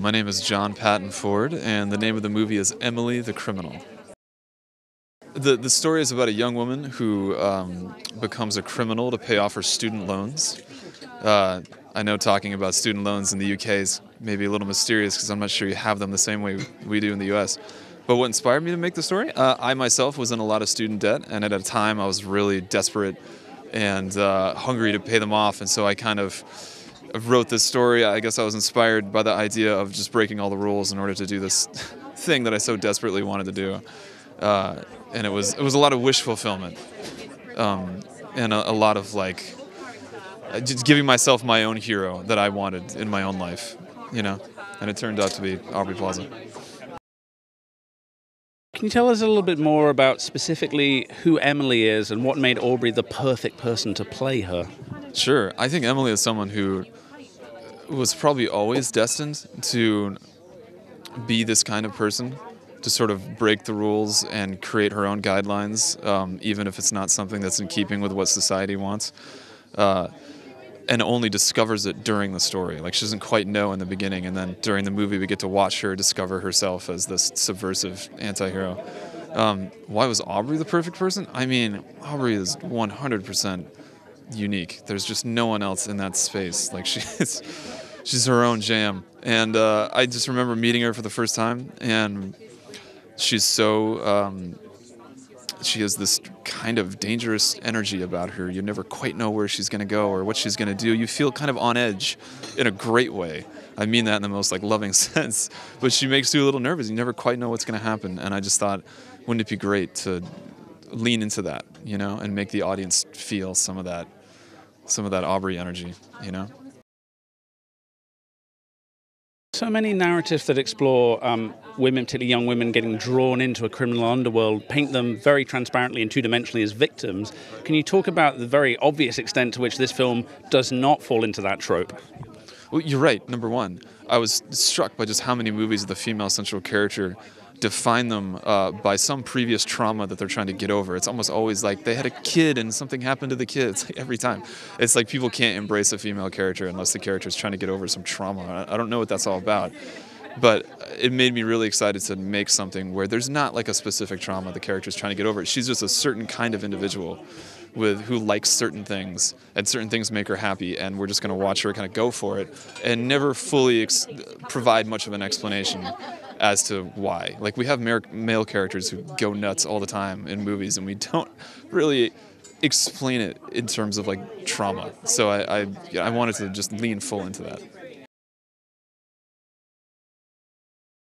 My name is John Patton Ford, and the name of the movie is Emily the Criminal. The story is about a young woman who becomes a criminal to pay off her student loans. I know talking about student loans in the UK is maybe a little mysterious because I'm not sure you have them the same way we do in the US. But what inspired me to make the story? I myself was in a lot of student debt, and at a time I was really desperate and hungry to pay them off, and so I kind of wrote this story. I guess I was inspired by the idea of just breaking all the rules in order to do this thing that I so desperately wanted to do. And it was a lot of wish fulfillment, and a lot of like just giving myself my own hero that I wanted in my own life, you know. And it turned out to be Aubrey Plaza. Can you tell us a little bit more about specifically who Emily is and what made Aubrey the perfect person to play her? Sure. I think Emily is someone who was probably always destined to be this kind of person, to sort of break the rules and create her own guidelines, even if it's not something that's in keeping with what society wants, and only discovers it during the story. Like, she doesn't quite know in the beginning, and then during the movie we get to watch her discover herself as this subversive anti-hero. Why was Aubrey the perfect person? I mean, Aubrey is 100% unique. There's just no one else in that space. Like, she's her own jam. And I just remember meeting her for the first time, and she's so, she has this kind of dangerous energy about her. You never quite know where she's going to go or what she's going to do. You feel kind of on edge in a great way. I mean that in the most like loving sense. But she makes you a little nervous. You never quite know what's going to happen. And I just thought, wouldn't it be great to lean into that, you know, and make the audience feel some of that Aubrey energy, you know? So many narratives that explore women, particularly young women, getting drawn into a criminal underworld, paint them very transparently and two-dimensionally as victims. Can you talk about the very obvious extent to which this film does not fall into that trope? Well, you're right, number one. I was struck by just how many movies of the female central character define them by some previous trauma that they're trying to get over. It's almost always like they had a kid and something happened to the kid. It's like every time. It's like people can't embrace a female character unless the character is trying to get over some trauma. I don't know what that's all about. But it made me really excited to make something where there's not like a specific trauma the character's trying to get over. She's just a certain kind of individual who likes certain things, and certain things make her happy, and we're just going to watch her kind of go for it and never fully provide much of an explanation as to why. Like, we have male characters who go nuts all the time in movies, and we don't really explain it in terms of like trauma. So I wanted to just lean full into that.